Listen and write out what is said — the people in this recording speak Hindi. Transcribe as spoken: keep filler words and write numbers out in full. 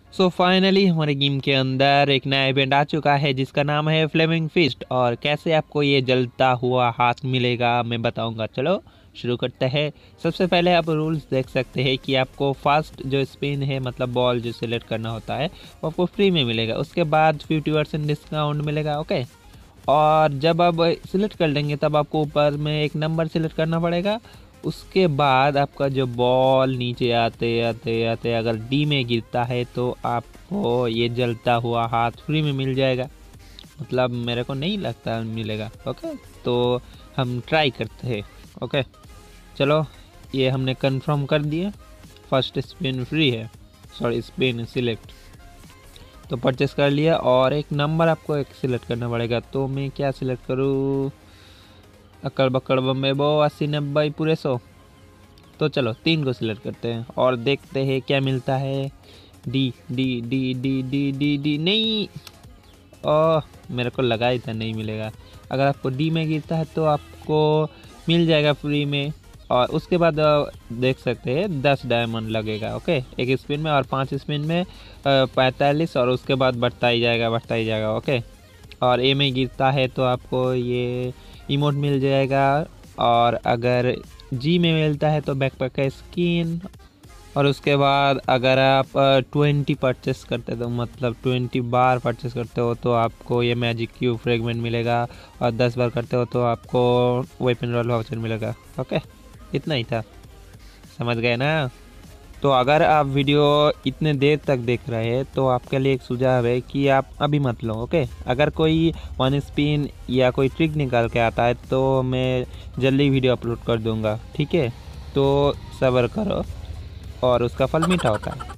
सो फाइनली हमारे गेम के अंदर एक नया इवेंट आ चुका है जिसका नाम है फ्लेमिंग फिस्ट। और कैसे आपको ये जलता हुआ हाथ मिलेगा मैं बताऊंगा। चलो शुरू करते हैं। सबसे पहले आप रूल्स देख सकते हैं कि आपको फर्स्ट जो स्पिन है मतलब बॉल जो सिलेक्ट करना होता है वो आपको फ्री में मिलेगा। उसके बाद फिफ्टी परसेंट डिस्काउंट मिलेगा। ओके, और जब आप सिलेक्ट कर लेंगे तब आपको ऊपर में एक नंबर सिलेक्ट करना पड़ेगा। उसके बाद आपका जो बॉल नीचे आते आते आते अगर डी में गिरता है तो आपको ये जलता हुआ हाथ फ्री में मिल जाएगा। मतलब मेरे को नहीं लगता मिलेगा। ओके, तो हम ट्राई करते हैं। ओके चलो, ये हमने कंफर्म कर दिया। फर्स्ट स्पिन फ्री है, सॉरी स्पिन सिलेक्ट तो परचेस कर लिया। और एक नंबर आपको एक सिलेक्ट करना पड़ेगा। तो मैं क्या सिलेक्ट करूँ? अक्कड़ बक्कड़ बम्बे बो अस्सी नब्बे पूरे सौ। तो चलो तीन को सिलेक्ट करते हैं और देखते हैं क्या मिलता है। D D D D D D D नहीं, ओह मेरे को लगा ही था नहीं मिलेगा। अगर आपको डी में गिरता है तो आपको मिल जाएगा फ्री में। और उसके बाद अ, देख सकते हैं दस डायमंड लगेगा। ओके, एक स्पिन में और पांच स्पिन में पैंतालीस, और उसके बाद बढ़ता ही जाएगा बढ़ता ही जाएगा। ओके, और ए में गिरता है तो आपको ये इमोट मिल जाएगा। और अगर जी में मिलता है तो बैकपैक का स्किन। और उसके बाद अगर आप ट्वेंटी परचेस करते हो तो मतलब ट्वेंटी बार परचेस करते हो तो आपको ये मैजिक क्यूब फ्रेगमेंट मिलेगा। और दस बार करते हो तो आपको वेपन रॉयल वाउचर मिलेगा। ओके, इतना ही था, समझ गए ना? तो अगर आप वीडियो इतने देर तक देख रहे हैं तो आपके लिए एक सुझाव है कि आप अभी मत लो। ओके, अगर कोई वन स्पिन या कोई ट्रिक निकाल के आता है तो मैं जल्दी वीडियो अपलोड कर दूंगा। ठीक है, तो सब्र करो और उसका फल मीठा होता है।